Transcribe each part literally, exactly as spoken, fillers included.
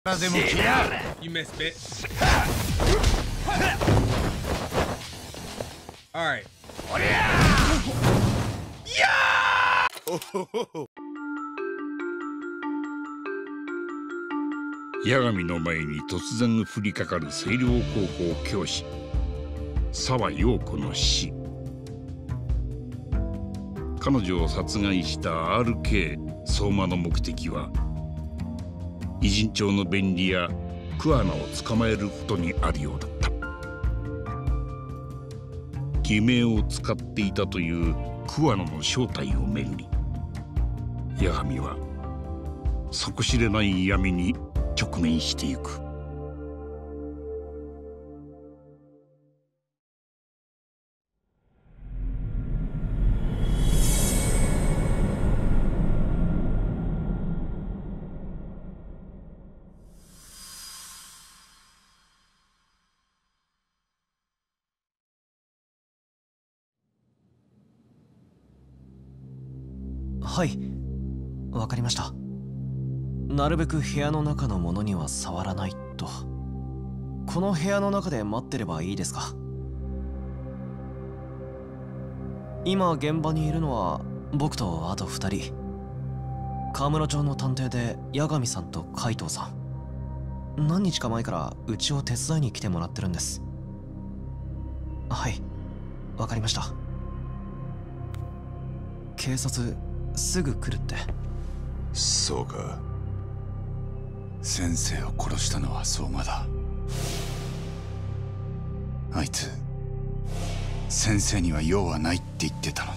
You missed, bitch. All right. Yeah! Oh, 八神の前に突然降りかかる星稜高校教師沢陽子の死。彼女を殺害した アールケー 相馬の目的は偉人帳の便利や桑名を捕まえることにあるようだった。偽名を使っていたという桑名の正体をめぐり、八神は底知れない闇に直面していく。 はい、わかりました。なるべく部屋の中のものには触らないと。この部屋の中で待ってればいいですか？今現場にいるのは僕とあとふたり。河室町の探偵で八神さんと海藤さん。何日か前からうちを手伝いに来てもらってるんです。はい、わかりました。警察すぐ来るって。 そうか。先生を殺したのは相馬だ。あいつ先生には用はないって言ってたの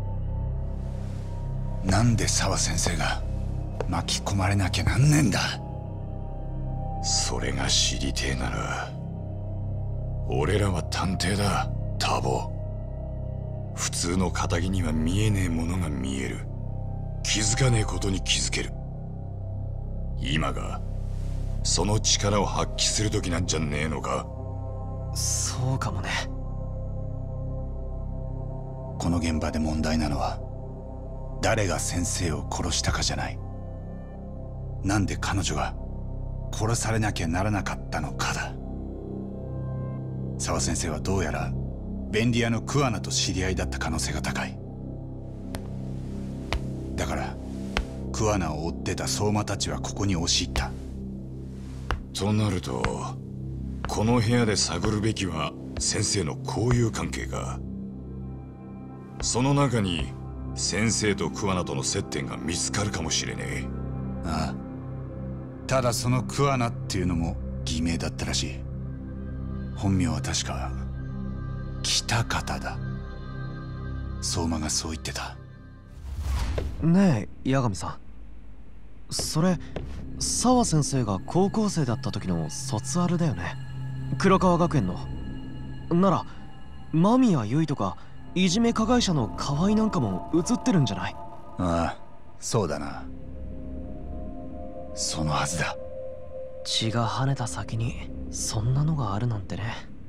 に、なんで沢先生が巻き込まれなきゃなんねえんだ。それが知りてえなら俺らは探偵だ、ターボ。普通の堅気には見えねえものが見える。気づかねえことに気づける。今がその力を発揮する時なんじゃねえのか。 そうかもね。 この現場で問題なのは誰が先生を殺したかじゃない。なんで彼女が殺されなきゃならなかったのかだ。沢先生はどうやら便利屋の桑名と知り合いだった可能性が高い。だから桑名を追ってた相馬たちはここに押し入った。となるとこの部屋で探るべきは先生の交友関係か。その中に先生と桑名との接点が見つかるかもしれねえ。ああ、ただその桑名っていうのも偽名だったらしい。本名は確か北方だ。相馬がそう言ってた。 ねえ八神さん、それ沢先生が高校生だった時の卒アルだよね。黒川学園の。なら間宮結衣とかいじめ加害者の河合なんかも映ってるんじゃない？ ああ、そうだな。そのはずだ。 血が跳ねた先にそんなのがあるなんてね。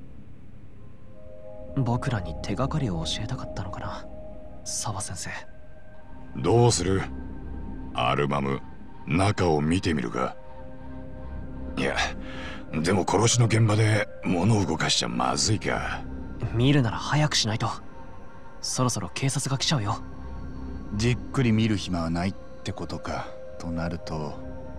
僕らに手がかりを教えたかったのかな、沢先生。 どうする？アルバム中を見てみるか？いや、でも殺しの現場で物を動かしちゃまずいか。 見るなら早くしないと。そろそろ警察が来ちゃうよ。 じっくり見る暇はないってことか。となると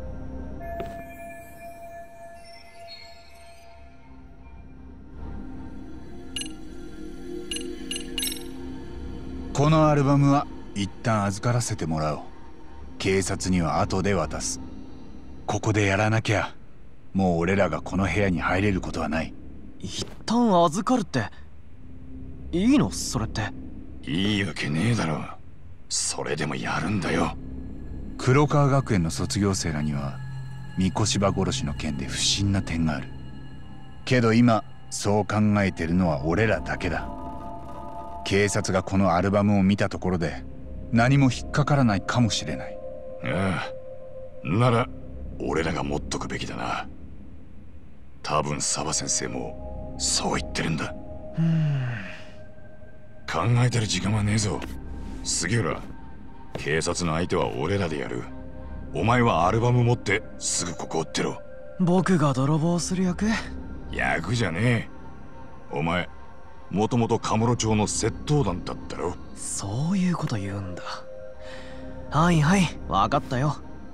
このアルバムは一旦預からせてもらおう。警察には後で渡す。ここでやらなきゃもう俺らがこの部屋に入れることはない。 一旦預かるっていいの？それって。 いいわけねえだろ。それでもやるんだよ。黒川学園の卒業生らには三越柴殺しの件で不審な点があるけど、今そう考えてるのは俺らだけだ。警察がこのアルバムを見たところで何も引っかからないかもしれない。ああ、なら俺らが持っとくべきだな。多分沢先生もそう言ってるんだ。 うーん、 考えてる時間はねえぞ。杉浦、警察の相手は俺らでやる。お前はアルバム持ってすぐここ追ってろ。 僕が泥棒する役？ 役じゃねえ。お前もともとカムロ町の窃盗団だったろ。 そういうこと言うんだ。はいはい、分かったよ。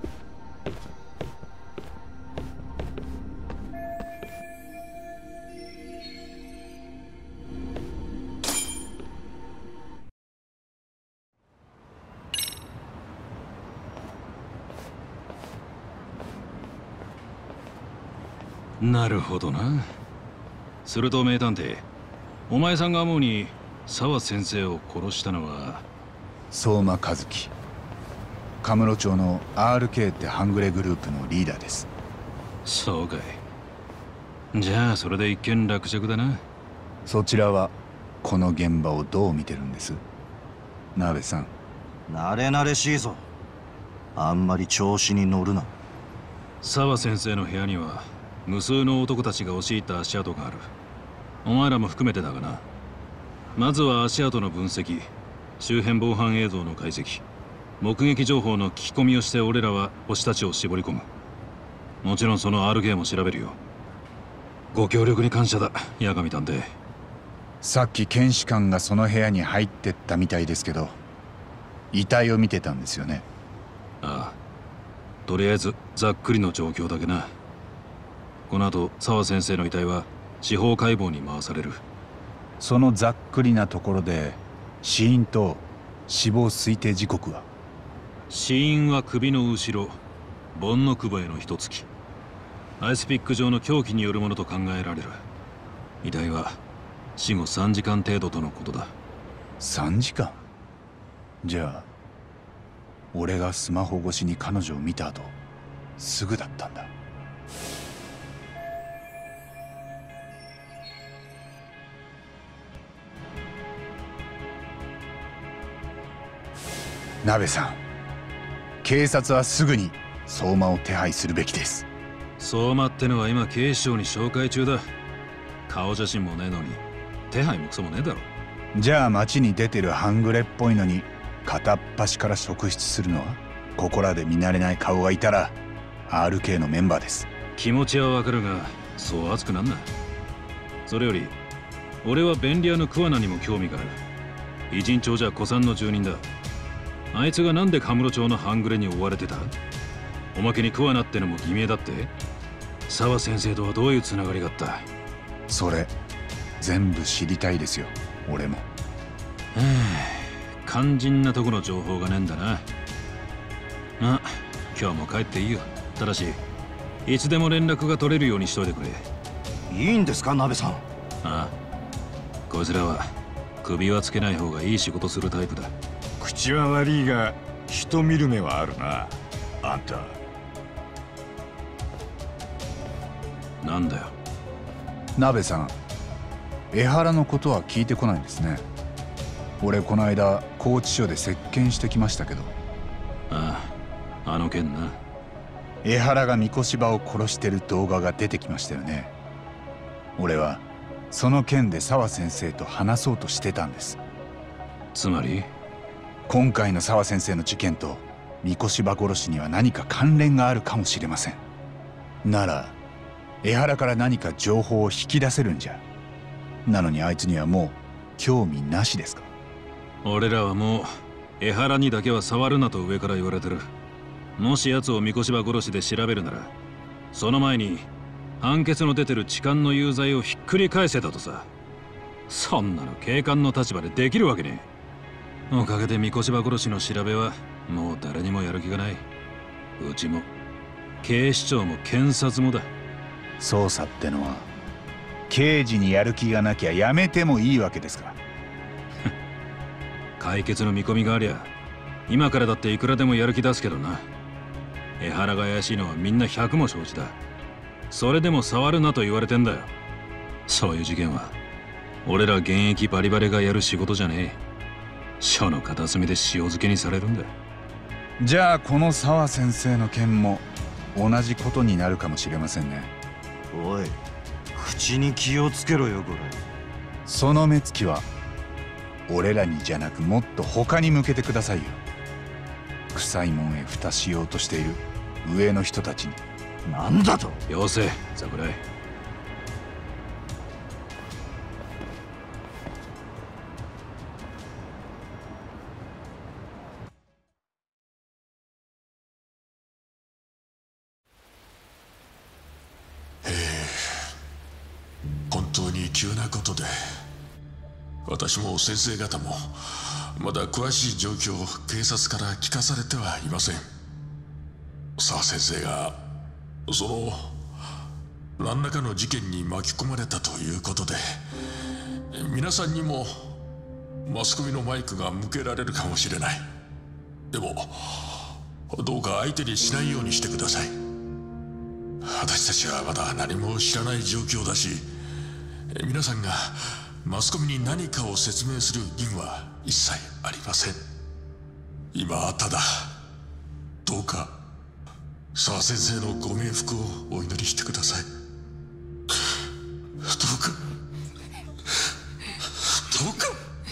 なるほどな。すると名探偵、お前さんが思うに沢先生を殺したのは相馬和樹、カムロ町の アールケー って半グレグループのリーダーです。 そうかい。じゃあそれで一件落着だな。 そちらはこの現場をどう見てるんです？鍋さん。 慣れ慣れしいぞ。あんまり調子に乗るな。 沢先生の部屋には無数の男たちが押し入った足跡がある。お前らも含めてだがな。まずは足跡の分析、周辺防犯映像の解析、目撃情報の聞き込みをして俺らは星たちを絞り込む。もちろんその アールケー も調べるよ。ご協力に感謝だ、八神探偵。 さっき検視官がその部屋に入ってったみたいですけど、遺体を見てたんですよね。 ああ、とりあえずざっくりの状況だけな。この後沢先生の遺体は司法解剖に回される。 そのざっくりなところで死因と死亡推定時刻は？ 死因は首の後ろ、盆の窪への一突き、アイスピック状の凶器によるものと考えられる。遺体は死後さんじかん程度とのことだ。 さんじかん？じゃあ俺がスマホ越しに彼女を見た後すぐだったんだ。鍋さん、警察はすぐに相馬を手配するべきです。 相馬ってのは今警視庁に紹介中だ。顔写真もねえのに手配もクソもねえだろ。 じゃあ街に出てる半グレっぽいのに片っ端から職質するのは？ここらで見慣れない顔がいたら アールケー のメンバーです。 気持ちはわかるがそう熱くなんな。それより俺は便利屋の桑名にも興味がある。偉人町じゃ古参の住人だ。あいつがなんでカムロ町の半グレに追われてた？おまけに桑名ってのも偽名だって？沢先生とはどういうつながりがあった？ それ全部知りたいですよ、俺も。 はあ、肝心なとこの情報がねえんだな。あ、今日も帰っていいよ。ただしいつでも連絡が取れるようにしといてくれ。 いいんですか、鍋さん。 ああ、こいつらは首はつけない方がいい仕事するタイプだ。 口は悪いが人見る目はあるな、あんた。 なんだよ。 鍋さん、江原のことは聞いてこないんですね。俺この間拘置所で接見してきましたけど。 ああ、あの件な。 江原が三越場を殺してる動画が出てきましたよね。俺はその件で沢先生と話そうとしてたんです。 つまり今回の沢先生の事件と三越場殺しには何か関連があるかもしれません。なら江原から何か情報を引き出せるんじゃ。なのにあいつにはもう興味なしですか？ 俺らはもう江原にだけは触るなと上から言われてる。もし奴を三越場殺しで調べるならその前に判決の出てる痴漢の有罪をひっくり返せたとさ。そんなの警官の立場でできるわけねえ。おかげで三越場殺しの調べはもう誰にもやる気がない。うちも警視庁も検察もだ。 捜査ってのは刑事にやる気がなきゃやめてもいいわけですか？ 解決の見込みがありゃ今からだっていくらでもやる気出すけどな。江原が怪しいのはみんな百も承知だ。それでも触るなと言われてんだよ。そういう事件は俺ら現役バリバリがやる仕事じゃねえ。署の片隅で塩漬けにされるんだ。 じゃあこの沢先生の件も同じことになるかもしれませんね。 おい、口に気をつけろよこれ。 その目つきは俺らにじゃなくもっと他に向けてくださいよ。臭いもんへ蓋しようとしている上の人たちに。 なんだと。 よせ桜井。 本当に急なことで、私も先生方もまだ詳しい状況を警察から聞かされてはいません。沢先生がその何らかの事件に巻き込まれたということで、皆さんにもマスコミのマイクが向けられるかもしれない。でもどうか相手にしないようにしてください。私たちはまだ何も知らない状況だし、皆さんがマスコミに何かを説明する義務は一切ありません。今はただどうか沢先生のご冥福をお祈りしてください。どうかどうか。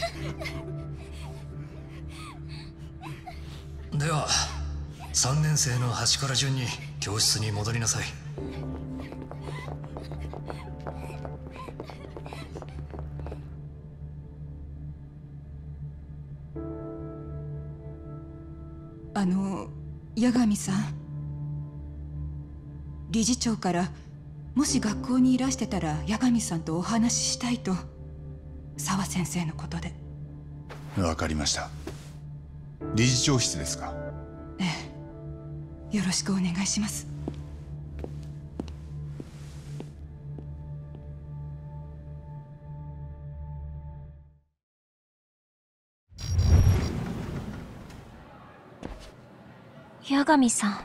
ではさんねん生の端から順に教室に戻りなさい。 あの八神さん、理事長からもし学校にいらしてたら八神さんとお話ししたいと、沢先生のことで。 わかりました。理事長室ですか？ ええ、よろしくお願いします。 八神さん。 あ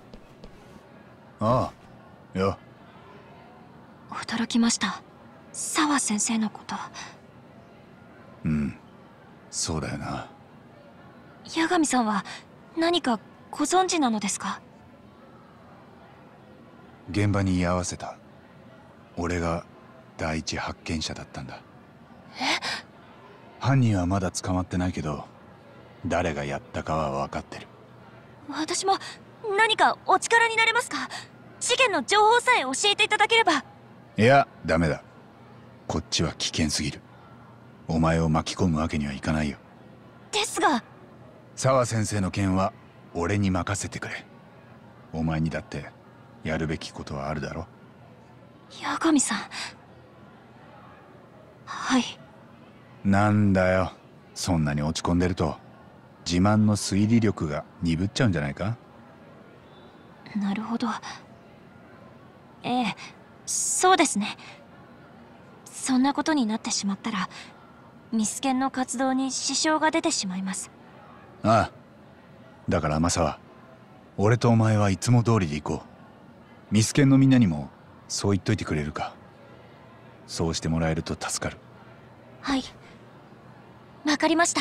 あ、いや。 驚きました。沢先生のこと。 うん、そうだよな。 八神さんは何かご存知なのですか？ 現場に居合わせた俺が第一発見者だったんだ。 え？ 犯人はまだ捕まってないけど、誰がやったかは分かってる。 私も何かお力になれますか？事件の情報さえ教えていただければ。 いや、ダメだ。こっちは危険すぎる。お前を巻き込むわけにはいかないよ。 ですが、 沢先生の件は俺に任せてくれ。お前にだってやるべきことはあるだろ。 八神さん。はい。 なんだよ、そんなに落ち込んでると自慢の推理力が鈍っちゃうんじゃないか？ なるほど。ええ、そうですね。そんなことになってしまったらミスケンの活動に支障が出てしまいます。 ああ、だからマサは俺とお前はいつも通りで行こう。ミスケンのみんなにもそう言っといてくれるか？そうしてもらえると助かる。 はい、わかりました。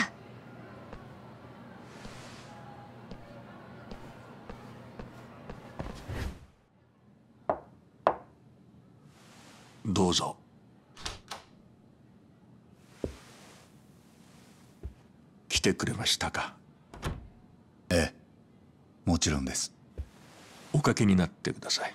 どうぞ。来てくれましたか？ ええ、もちろんです。 おかけになってください。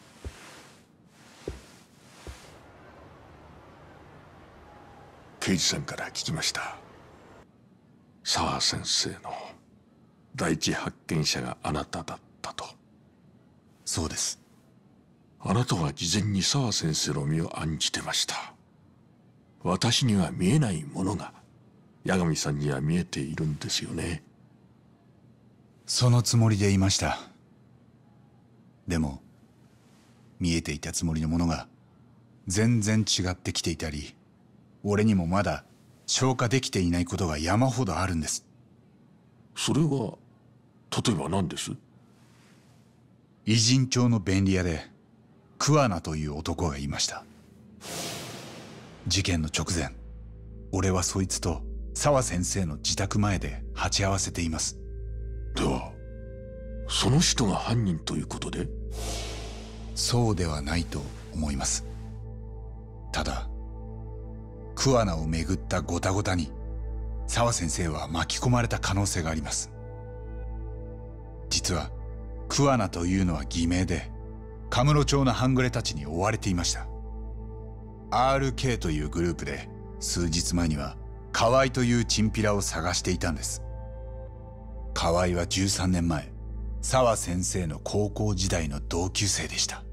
刑事さんから聞きました。沢先生の第一発見者があなただったと。 そうです。 あなたは事前に沢先生の身を案じてました。私には見えないものが八神さんには見えているんですよね。 そのつもりでいました。でも見えていたつもりのものが全然違ってきていたり、俺にもまだ消化できていないことが山ほどあるんです。 それは例えば何です？ 偉人町の便利屋で桑名という男がいました。事件の直前、俺はそいつと沢先生の自宅前で鉢合わせています。 ではその人が犯人ということで？ そうではないと思います。ただ桑名をめぐったゴタゴタに沢先生は巻き込まれた可能性があります。実は桑名というのは偽名で、 カムロ町の半グレたちに追われていました。 アールケー というグループで数日前には河合というチンピラを探していたんです。河合はじゅうさんねんまえ、沢先生の高校時代の同級生でした。 ど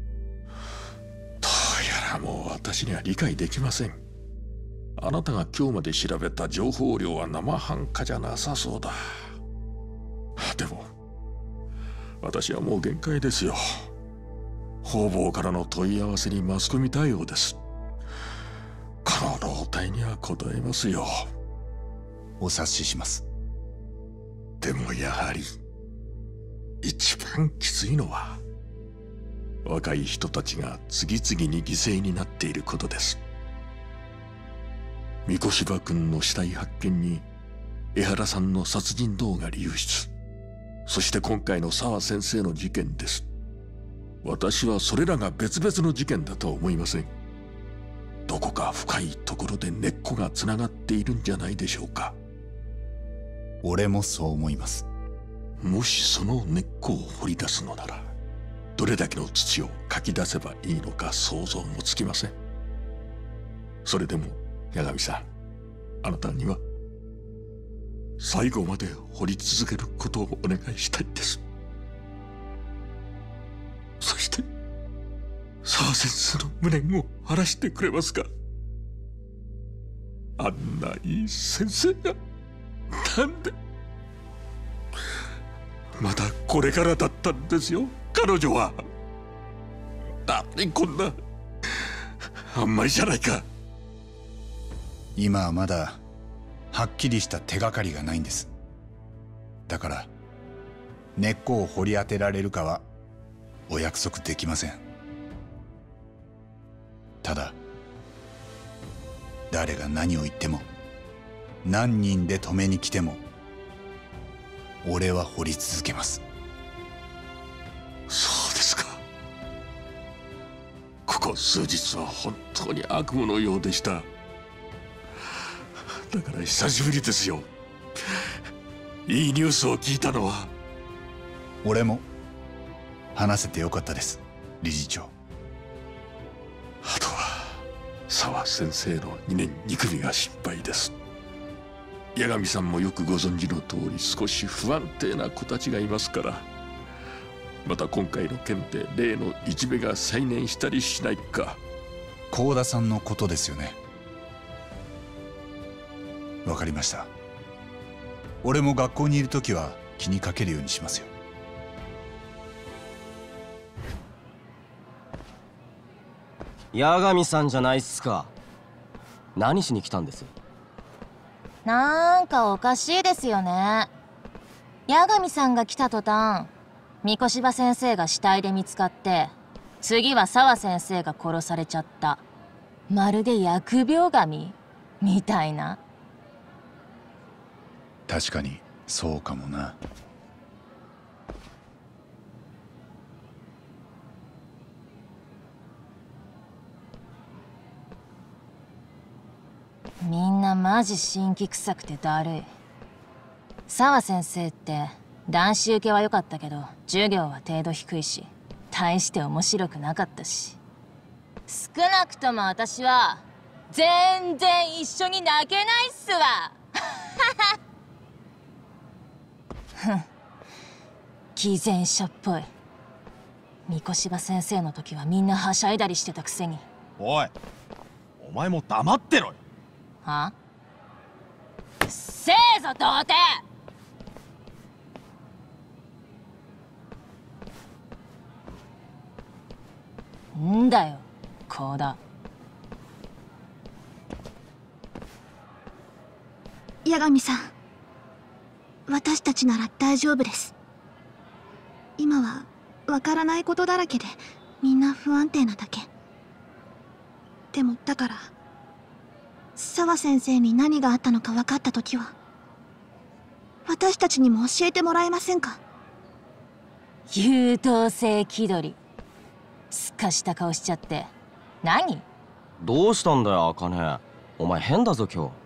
うやらもう私には理解できません。あなたが今日まで調べた情報量は生半可じゃなさそうだ。でも私はもう限界ですよ。方々からの問い合わせにマスコミ対応です。この老体には答えますよ。 お察しします。 でもやはり一番きついのは若い人たちが次々に犠牲になっていることです。三越柴君の死体発見に江原さんの殺人動画流出、そして今回の沢先生の事件です。私はそれらが別々の事件だとは思いません。どこか深いところで根っこがつながっているんじゃないでしょうか。 俺もそう思います。 もしその根っこを掘り出すのなら、どれだけの土をかき出せばいいのか想像もつきません。それでも八神さん、あなたには最後まで掘り続けることをお願いしたいんです。そして沢先生の無念を晴らしてくれますか。あんないい先生がなんでまだこれからだったんですよ。彼女は何こんなあんまりじゃないか。 今はまだはっきりした手がかりがないんです。だから根っこを掘り当てられるかはお約束できません。ただ誰が何を言っても何人で止めに来ても俺は掘り続けます。 そうですか。ここ数日は本当に悪夢のようでした。だから久しぶりですよ、いいニュースを聞いたのは。 俺も話せてよかったです、理事長。 あとは沢先生のにねんに組が心配です。八神さんもよくご存知の通り少し不安定な子たちがいますから、また今回の件で例のいじめが再燃したりしないか。 幸田さんのことですよね。わかりました。俺も学校にいるときは気にかけるようにしますよ。 八神さんじゃないっすか。何しに来たんです？ なんかおかしいですよね。八神さんが来た途端、三越柴先生が死体で見つかって、次は沢先生が殺されちゃった。まるで疫病神みたいな。 確かにそうかもな。 みんなマジ辛気臭くてだるい。沢先生って男子受けは良かったけど授業は程度低いし、大して面白くなかったし、少なくとも私は全然一緒に泣けないっすわ。ふん、偽善者っぽい。三越柴先生の時はみんなはしゃいだりしてたくせに。 おい、お前も黙ってろよ。 は？せーぞ童貞！んだよ、こうだ。 八神さん、私たちなら大丈夫です。今はわからないことだらけでみんな不安定なだけ。でもだから沢先生に何があったのか分かった時は私たちにも教えてもらえませんか？ 優等生気取り、すっかした顔しちゃって。何？ どうしたんだよ茜、お前変だぞ今日。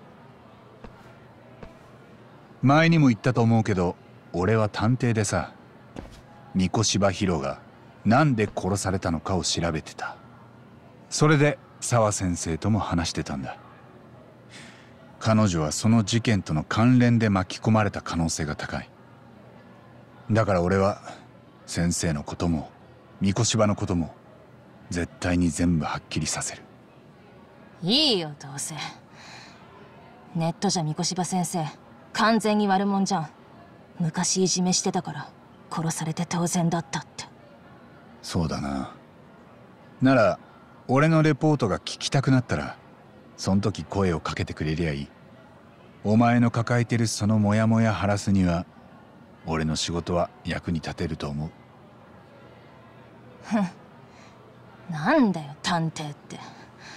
前にも言ったと思うけど俺は探偵でさ、三越柴博がなんで殺されたのかを調べてた。それで沢先生とも話してたんだ。彼女はその事件との関連で巻き込まれた可能性が高い。だから俺は先生のことも三越柴のことも絶対に全部はっきりさせる。 いいよ、どうせネットじゃ三越柴先生完全に悪者じゃん。昔いじめしてたから殺されて当然だったって。 そうだな。なら俺のレポートが聞きたくなったらそん時声をかけてくれりゃいい。お前の抱えてるそのモヤモヤ晴らすには俺の仕事は役に立てると思う。 ふん、なんだよ探偵って。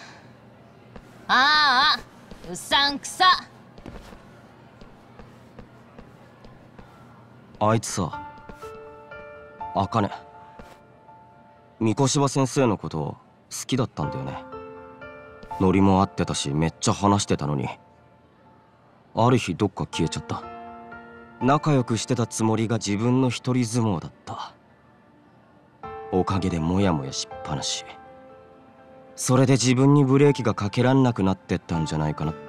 ああ、うさんくさ。 あいつさ、茜、三越柴先生のこと好きだったんだよね。ノリも合ってたしめっちゃ話してたのに、ある日どっか消えちゃった。仲良くしてたつもりが自分の一人相撲だった。おかげでモヤモヤしっぱなし。それで自分にブレーキがかけらんなくなってったんじゃないかなって。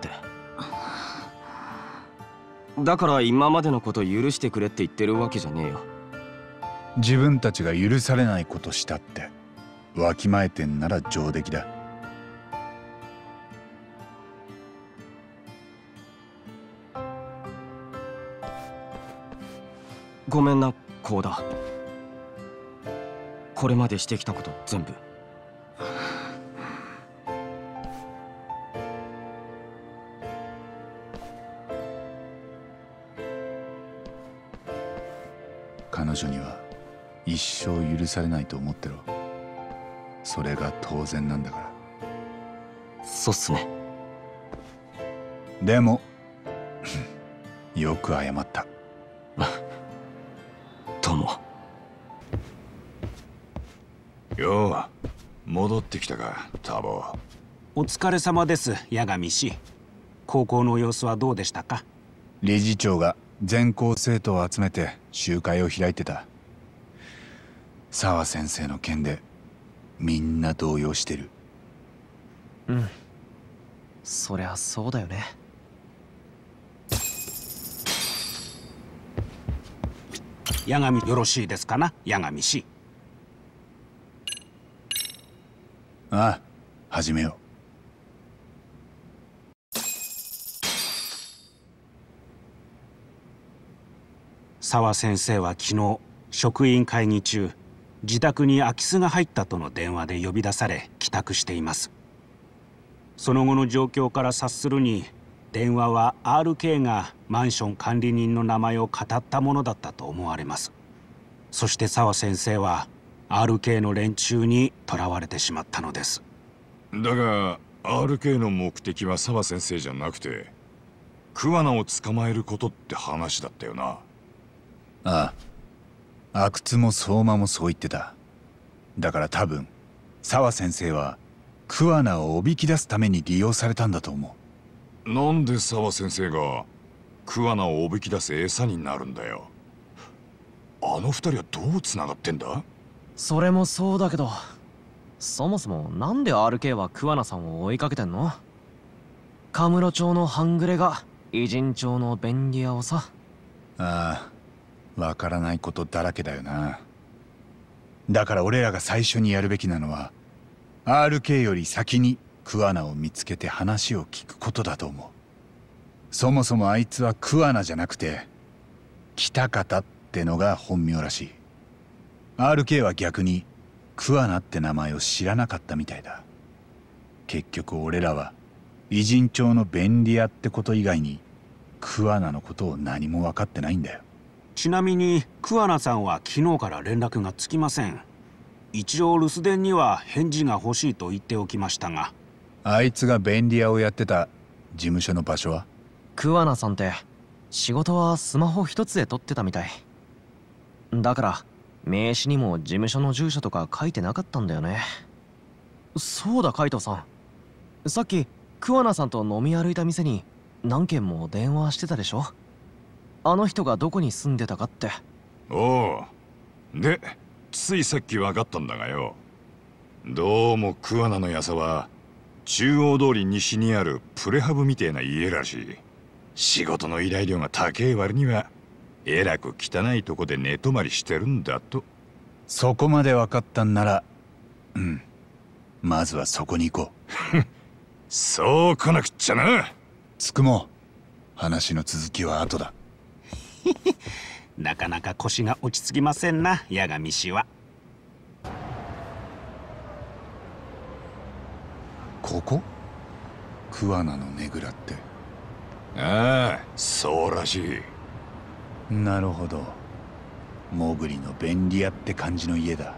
だから今までのこと許してくれって言ってるわけじゃねえよ。 自分たちが許されないことしたってわきまえてんなら上出来だ。 ごめんな、コウダ。これまでしてきたこと全部。 彼女には一生許されないと思ってろ。それが当然なんだから。 そうっすね。 でもよく謝った。 どうも。 よう戻ってきたか、ターボ。 お疲れ様です、八神氏。高校の様子はどうでしたか？ 理事長が全校生徒を集めて集会を開いてた。沢先生の件でみんな動揺してる。 うん、そりゃそうだよね。 八神よろしいですかな、八神氏。 ああ、始めよう。 沢先生は昨日職員会議中、自宅に空き巣が入ったとの電話で呼び出され帰宅しています。その後の状況から察するに、電話は アールケー がマンション管理人の名前を語ったものだったと思われます。そして沢先生は アールケー の連中に囚われてしまったのです。 だが アールケー の目的は沢先生じゃなくて桑名を捕まえることって話だったよな。ああ、阿久津も相馬もそう言ってた。だから多分沢先生は桑名をおびき出すために利用されたんだと思う。なんで沢先生が桑名をおびき出す餌になるんだよ。あの二人はどうつながってんだ？ それもそうだけど、そもそもなんで アールケー は桑名さんを追いかけてんの？カムロ町の半グレが偉人町の便利屋をさ。 ああ、わからないことだらけだよな。だから俺らが最初にやるべきなのは アールケー より先に桑名を見つけて話を聞くことだと思う。そもそもあいつは桑名じゃなくて北方ってのが本名らしい。 アールケー は逆に桑名って名前を知らなかったみたいだ。結局俺らは偉人町の便利屋ってこと以外に桑名のことを何も分かってないんだよ。 ちなみに桑名さんは昨日から連絡がつきません。一応留守電には返事が欲しいと言っておきましたが。 あいつが便利屋をやってた事務所の場所は？ 桑名さんって仕事はスマホ一つで撮ってたみたいだから、名刺にも事務所の住所とか書いてなかったんだよね。そうだ、海藤さん、さっき桑名さんと飲み歩いた店に何件も電話してたでしょ。あの人がどこに住んでたかって。 おお、でついさっき分かったんだがよ、どうも桑名のやさは中央通り西にあるプレハブみてえな家らしい。仕事の依頼量が高え割にはえらく汚いとこで寝泊まりしてるんだと。 そこまで分かったんなら、うん、まずはそこに行こうそう来なくっちゃな。 つくも話の続きは後だなかなか腰が落ち着きませんな、八神氏は。 ここ桑名のねぐらって。 ああ、そうらしい。なるほど、モグリの便利屋って感じの家だ。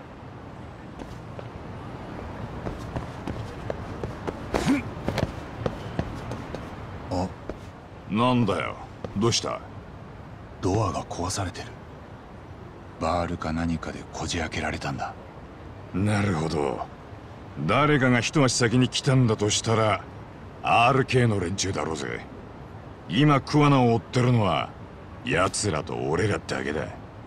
あ、 なんだよ、どうした？ ドアが壊されてる。バールか何かでこじ開けられたんだ。 なるほど、誰かが一足先に来たんだとしたら アールケー の連中だろうぜ。今桑名を追ってるのは奴らと俺らだけだ。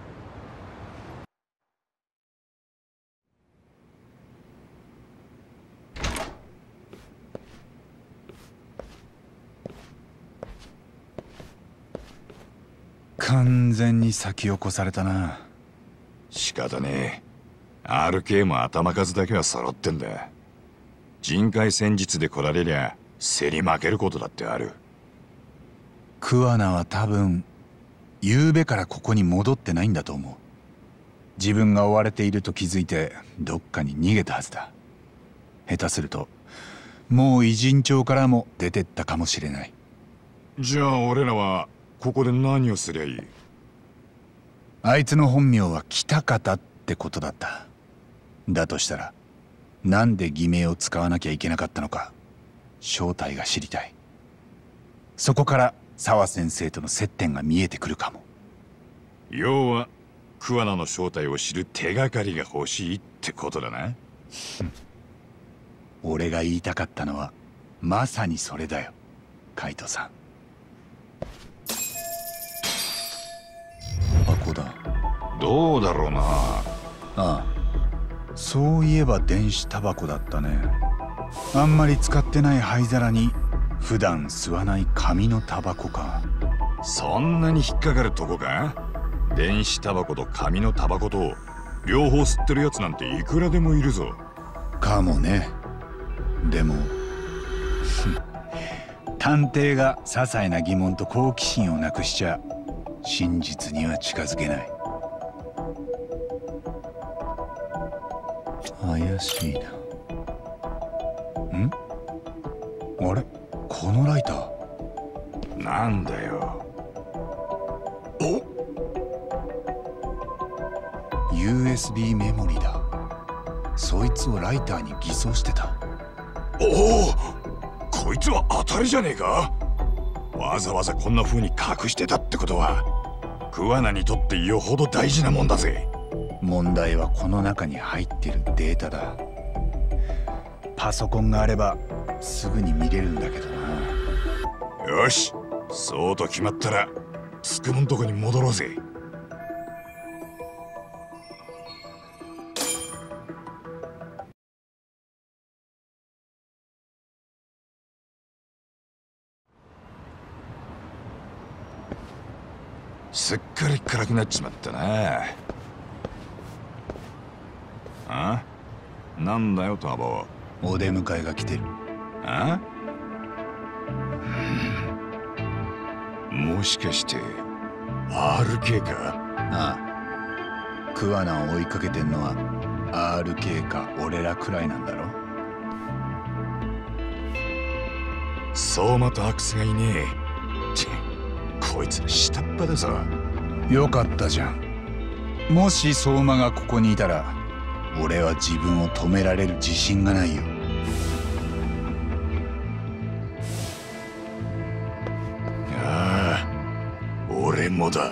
完全に先を越されたな。 仕方ねえ。アールケー も頭数だけは揃ってんだ。人海戦術で来られりゃ競り負けることだってある。 桑名は多分昨べからここに戻ってないんだと思う。自分が追われていると気づいてどっかに逃げたはずだ。下手するともう偉人町からも出てったかもしれない。 じゃあ俺らはここで何をすりゃいい？ あいつの本名は北方ってことだった。だとしたらなんで偽名を使わなきゃいけなかったのか、正体が知りたい。そこから沢先生との接点が見えてくるかも。 要は桑名の正体を知る手がかりが欲しいってことだな。 俺が言いたかったのはまさにそれだよ、カイトさん。箱だ。 どうだろうな。 ああ、そういえば電子タバコだったね。あんまり使ってない灰皿に普段吸わない紙のタバコか。 そんなに引っかかるとこか？電子タバコと紙のタバコと両方吸ってるやつなんていくらでもいるぞ。 かもね。でも探偵が些細な疑問と好奇心をなくしちゃ真実には近づけない。怪しいな。ん？あれ？このライターなんだよ。お？ ユーエスビー メモリだ。そいつをライターに偽装してた。 おお、こいつは当たりじゃねえか。わざわざこんな風に隠してたってことは桑名にとってよほど大事なもんだぜ。 問題はこの中に入ってるデータだ。パソコンがあればすぐに見れるんだけどな。 よし、そうと決まったらつくもんとこに戻ろうぜ。すっかり暗くなっちまったな。あ？なんだよタボ。 お出迎えが来てる。 あ？もしかして アールケー か？ ああ、桑名を追いかけてんのは アールケー か俺らくらいなんだろ。 相馬とアクスがいねえ。ちこいつら下っ端だぞ。 よかったじゃん。もし相馬がここにいたら俺は自分を止められる自信がないよ。 ああ、俺もだ。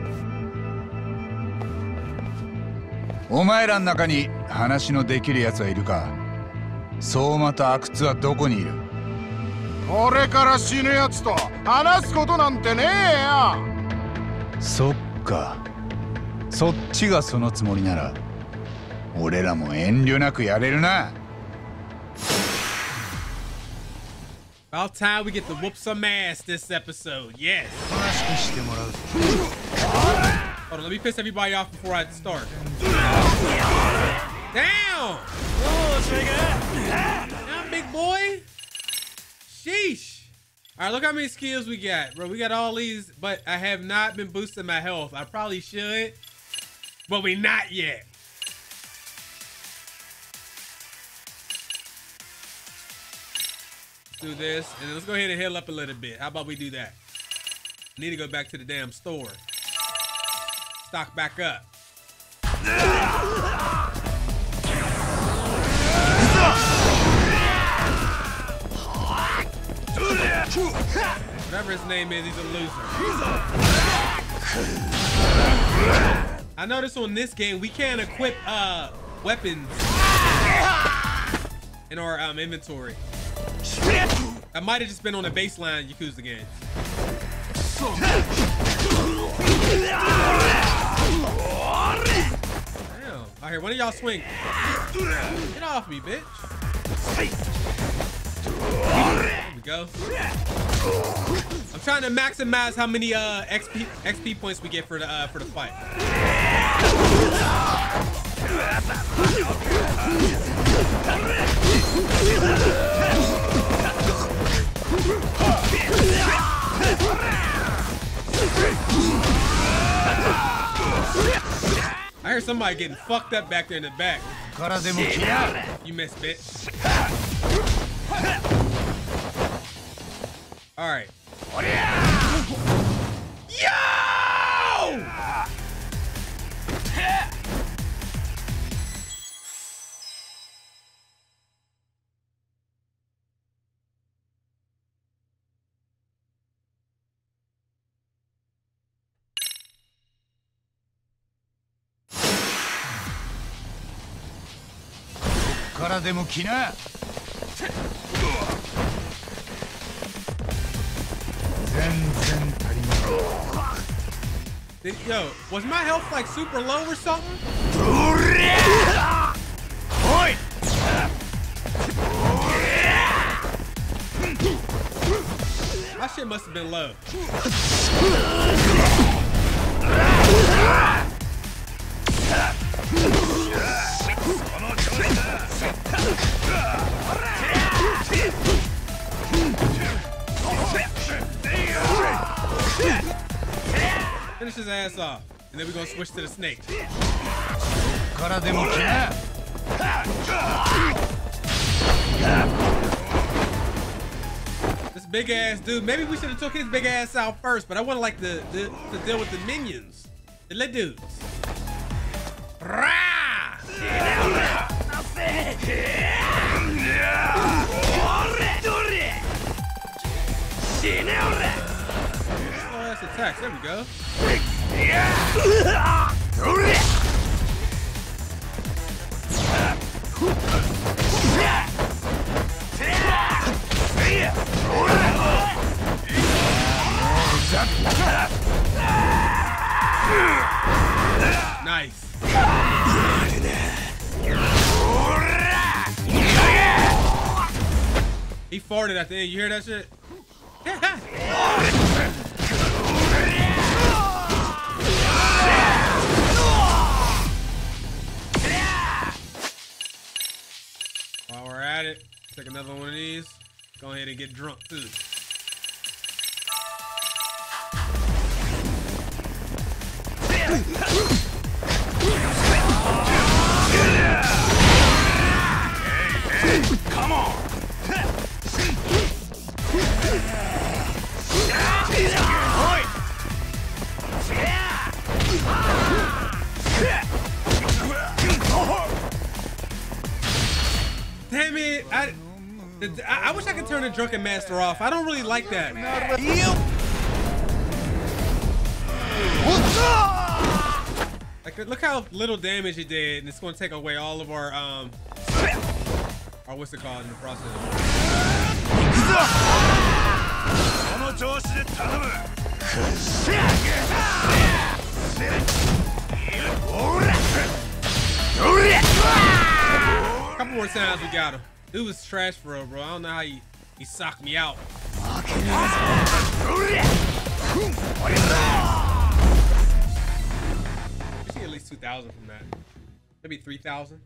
お前らの中に話のできるやつはいるか？相馬と阿久津はどこにいる？ これから死ぬやつと話すことなんてねえよ。 そっか、そっちがそのつもりなら俺らも遠慮なくやれるな。 About time we get to whoop some ass this episode. Yes. Hold on, let me piss everybody off before I start. Down! Down, big boy. Sheesh. All right, look how many skills we got, bro. We got all these, but I have not been boosting my health. I probably should, but we not yet. Do this, and let's go ahead and heal up a little bit. How about we do that? Need to go back to the damn store. Stock back up. Whatever his name is, he's a loser. I noticed on this game we can't equip uh, weapons in our um, inventory. I might have just been on the baseline Yakuza game. Damn. All right, one of y'all swing. Get off me, bitch. There we go. I'm trying to maximize how many uh, X P X P points we get for the uh, for the fight. I heard somebody getting fucked up back there in the back. You missed, bitch. All right. Yo! Did, yo, was my health like super low or something? My shit must have been low. Finish his ass off, and then we're gonna switch to the snake. This big ass dude, maybe we should have took his big ass out first, but I want to like the, the to deal with the minions, the little dudes. Rah! Oh, that's attacks. There we go. Nice. He farted at the end. You hear that shit? While we're at it, take another one of these. Go ahead and get drunk too. Hey, hey, come on. Damn it! I, I, I wish I could turn the Drunken Master off. I don't really like that. Like, look how little damage it did, and it's going to take away all of our um, our what's it called in the process. Couple more times we got him. Dude was trash for real, bro. I don't know how he, he socked me out. You see at least two thousand from that. Maybe three thousand.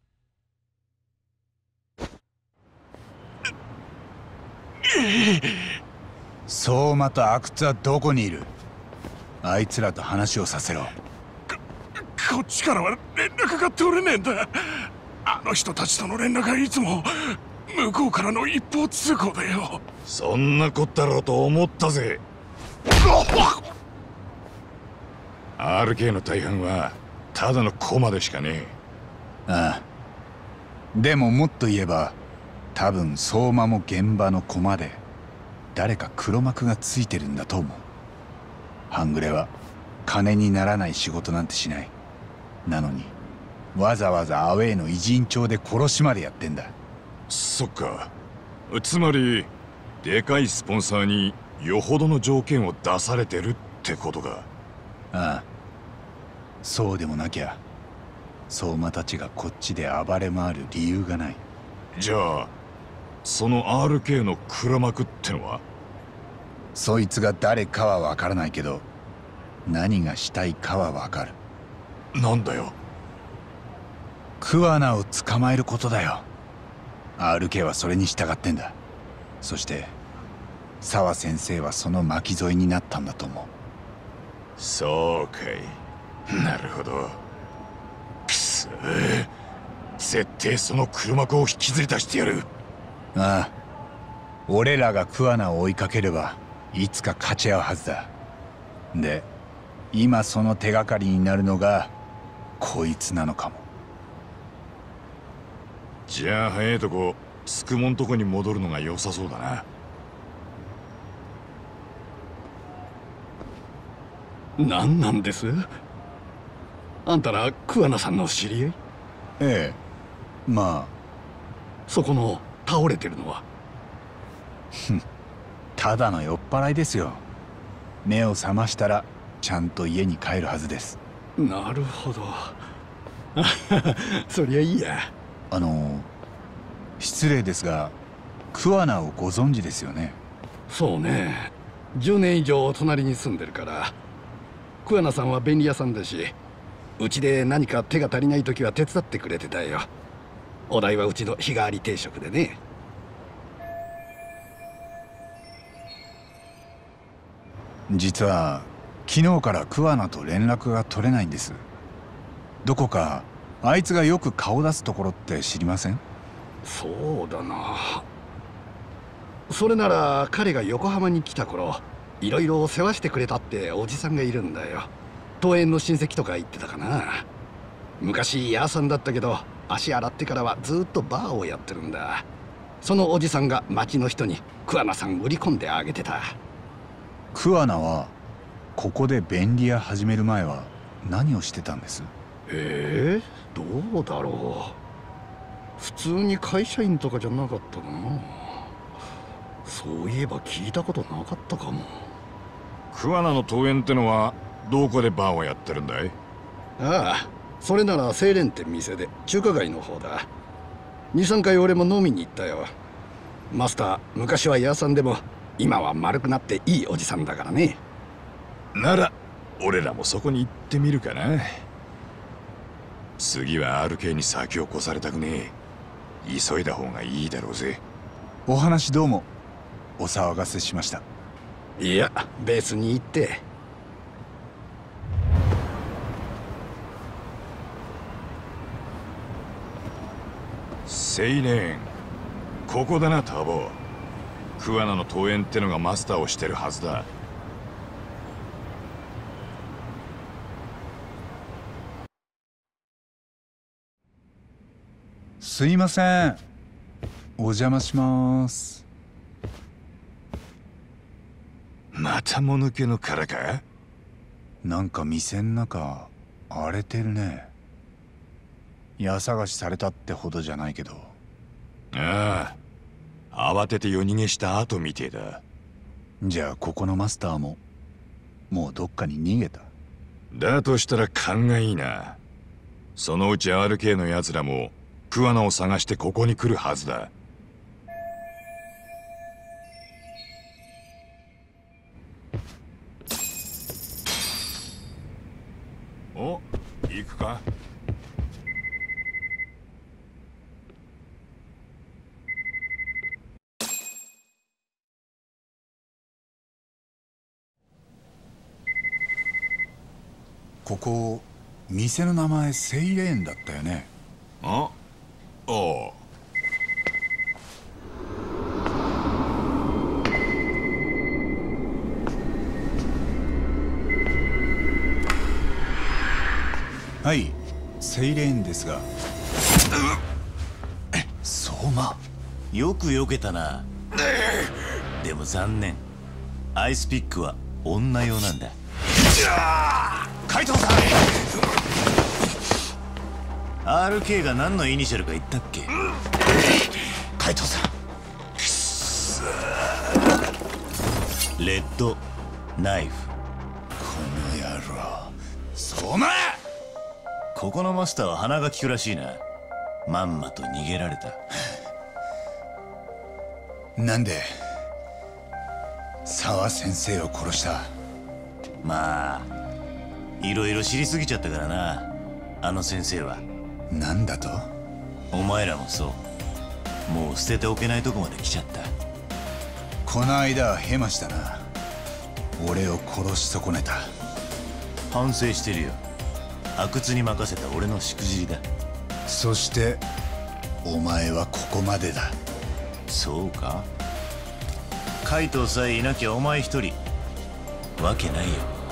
相馬と阿久津はどこにいる？あいつらと話をさせろ。 こっちからは連絡が取れねえんだ。あの人たちとの連絡はいつも向こうからの一方通行だよ。 そんなこったろうと思ったぜ。アールケー の大半はただの駒でしかねえ。ああ。でももっと言えば多分相馬も現場の駒で誰か黒幕がついてるんだと思う。半グレは金にならない仕事なんてしない。なのにわざわざアウェイの偉人帳で殺しまでやってんだ。 そっか。つまりでかいスポンサーによほどの条件を出されてるってことか。 ああ。そうでもなきゃ相馬たちがこっちで暴れ回る理由がない。 じゃあその アールケー の黒幕ってのは？ そいつが誰かは分からないけど何がしたいかは分かる。 なんだよ。 桑名を捕まえることだよ。 アールケー はそれに従ってんだ。そして澤先生はその巻き添えになったんだと思う。 そうかい。なるほど。くそー、絶対その黒幕を引きずり出してやる。 ああ。俺らが桑名を追いかければいつか勝ち合うはずだ。で今その手がかりになるのがこいつなのかも。 じゃあ早いとこつくもんとこに戻るのが良さそうだな。 何なんです？あんたら桑名さんの知り合い？ ええ、まあ。 そこの倒れてるのは？ ただの酔っ払いですよ。目を覚ましたらちゃんと家に帰るはずです。 なるほど。そりゃいいや。 あの失礼ですが桑名をご存知ですよね？ そうね。じゅうねん以上隣に住んでるから。桑名さんは便利屋さんだし、うちで何か手が足りない時は手伝ってくれてたよ。お代はうちの日替わり定食でね。 実は昨日から桑名と連絡が取れないんです。どこかあいつがよく顔出すところって知りません？ そうだな。それなら彼が横浜に来た頃いろいろ世話してくれたっておじさんがいるんだよ。東園の親戚とか言ってたかな。昔ヤーさんだったけど足洗ってからはずっとバーをやってるんだ。そのおじさんが町の人に桑名さん売り込んであげてた。 桑名はここで便利屋始める前は何をしてたんです？ ええ、どうだろう。普通に会社員とかじゃなかったかな。そういえば聞いたことなかったかも。 桑名の桃園ってのはどこでバーをやってるんだい？ ああ、それなら精錬店店で中華街の方だ。にさんかい俺も飲みに行ったよ。マスター昔は屋さんでも今は丸くなっていいおじさんだからね。 なら俺らもそこに行ってみるかな。次は アールケー に先を越されたくねえ。急いだ方がいいだろうぜ。 お話どうもお騒がせしました。 いや別に行って。 青年、ここだなターボ。桑名の桃園ってのがマスターをしてるはずだ。 すいません、お邪魔します。 またもぬけの殻か？ なんか店ん中荒れてるね。家探しされたってほどじゃないけど。 ああ、慌てて夜逃げした後みてえだ。 じゃあここのマスターももうどっかに逃げた？ だとしたら勘がいいな。 そのうち アールケー のやつらも桑名を探してここに来るはずだ。お、行くか。 ここ店の名前セイレーンだったよね。 あ、ああ。 はい、セイレーンですが。 相馬、よく避けたな。でも残念、アイスピックは女用なんだ。海藤さん、 アールケー が何のイニシャルか言ったっけ？海藤さん、くっそー。レッドナイフ。この野郎、相馬。ここのマスターは鼻が利くらしいな。まんまと逃げられた。 なんで沢先生を殺した？ まあいろいろ知りすぎちゃったからな、あの先生は。 なんだと？ お前らもそう。もう捨てておけないとこまで来ちゃった。 この間はヘマしたな。俺を殺し損ねた。 反省してるよ。阿久津に任せた俺のしくじりだ。 そしてお前はここまでだ。 そうか？海藤さえいなきゃお前一人わけないよ。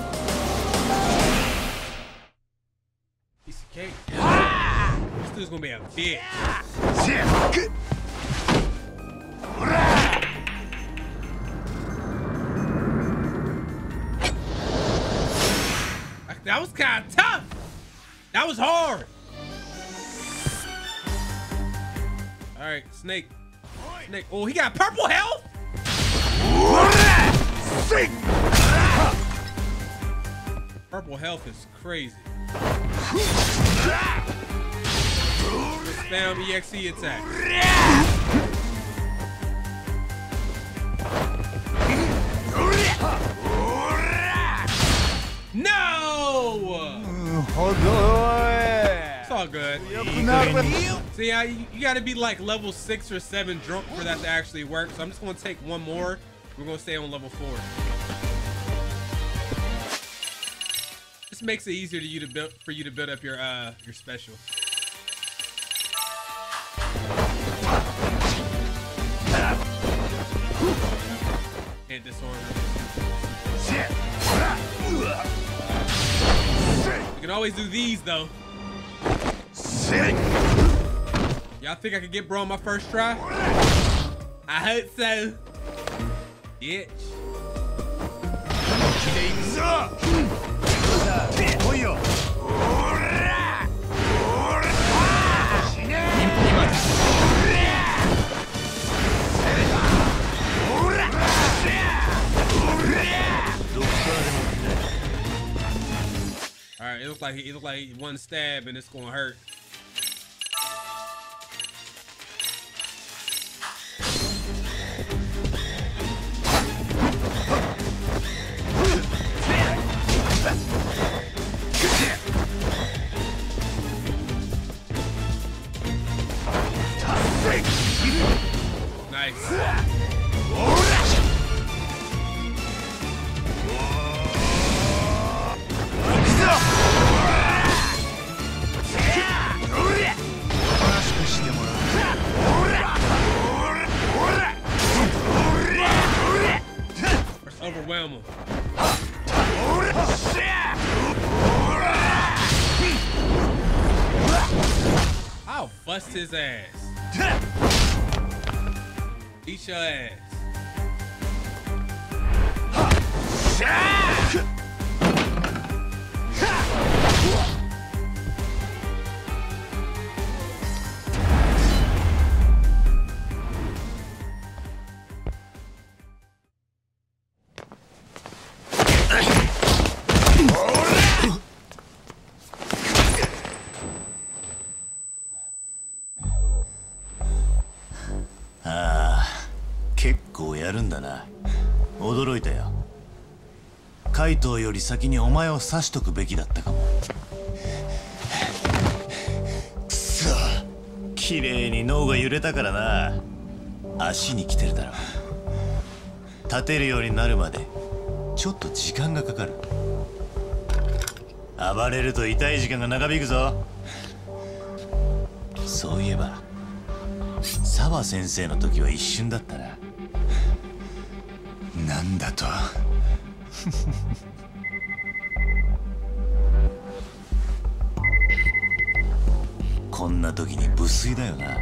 This dude's gonna be a bitch. That was kind of tough. That was hard. All right, Snake. Snake. Oh, he got purple health. Purple health is crazy. Spam E X E attack. No! It's all good. See, I, you gotta be like level six or seven drunk for that to actually work. So I'm just gonna take one more. We're gonna stay on level four. This makes it easier to you to build for you to build up your uh your special. And disarm. You can always do these though. Y'all think I could get bro on my first try? I hope so. Bitch. All right, it looks like it looks like one stab and it's gonna hurt. Nice. Let's overwhelm him. I'll bust his ass. Eat your ass. ああ、結構やるんだな。驚いたよ。怪盗より先にお前を刺しとくべきだったかも。くそ、綺麗に脳が揺れたからな。足に来てるだろ。立てるようになるまでちょっと時間がかかる。暴れると痛い時間が長引くぞ。そういえば沢先生の時は一瞬だったな。 なんだとこんな時に無粋だよな。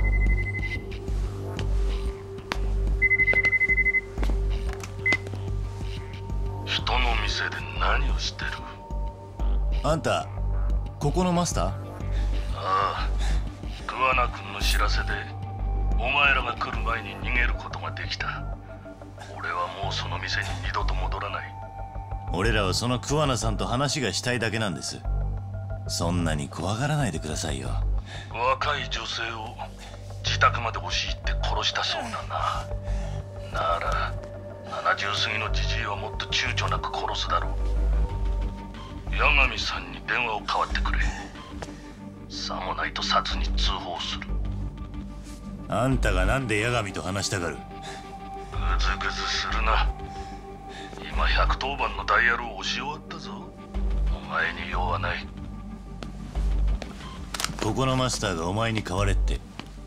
人の店で何をしてる？ あんたここのマスター？ ああ、桑名君の知らせでお前らが来る前に逃げることができた。俺はもうその店に二度と戻らない。 俺らはその桑名さんと話がしたいだけなんです。そんなに怖がらないでくださいよ。 若い女性を自宅まで押し入って殺したそうだな。ならななじゅう過ぎのじじいはもっと躊躇なく殺すだろう。八神さんに電話を代わってくれ。さもないと殺に通報する。 あんたがなんで八神と話したがる？ ぐずぐずするな。今ひゃくとおばんのダイヤルを押し終わったぞ。お前に用はない。 ここのマスターがお前に代われって。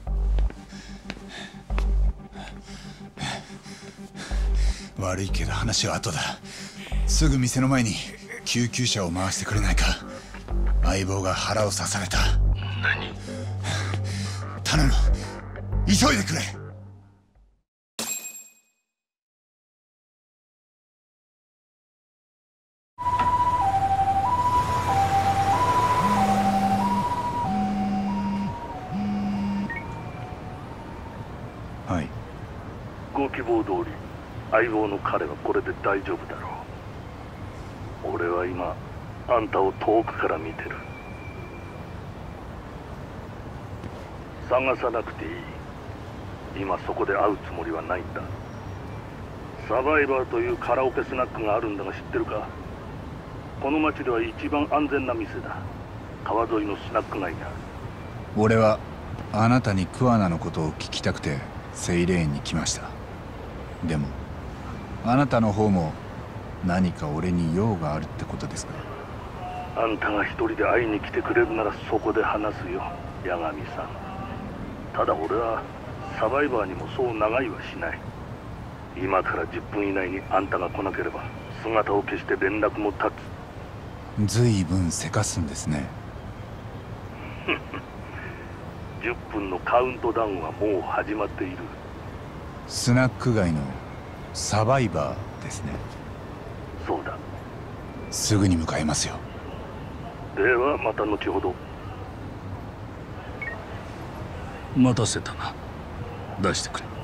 悪いけど話は後だ。すぐ店の前に救急車を回してくれないか。相棒が腹を刺された。 何？ 頼む、急いでくれ。はい。 ご希望通り相棒の彼はこれで大丈夫だろう。俺は今あんたを遠くから見てる。探さなくていい。今そこで会うつもりはないんだ。サバイバーというカラオケスナックがあるんだが知ってるか？この町では一番安全な店だ。川沿いのスナック街だ。 俺はあなたに桑名のことを聞きたくてセイレーンに来ました。でもあなたの方も何か俺に用があるってことですか？ あんたが一人で会いに来てくれるならそこで話すよ、八神さん。ただ俺はサバイバーにもそう長いはしない。今からじゅっぷん以内にあんたが来なければ姿を消して連絡も絶つ。ずいぶんせかすんですね。 じゅっぷんのカウントダウンはもう始まっている。 スナック街のサバイバーですね。 そうだ。 すぐに向かいますよ。 ではまた後ほど。 待たせたな。出してくれ。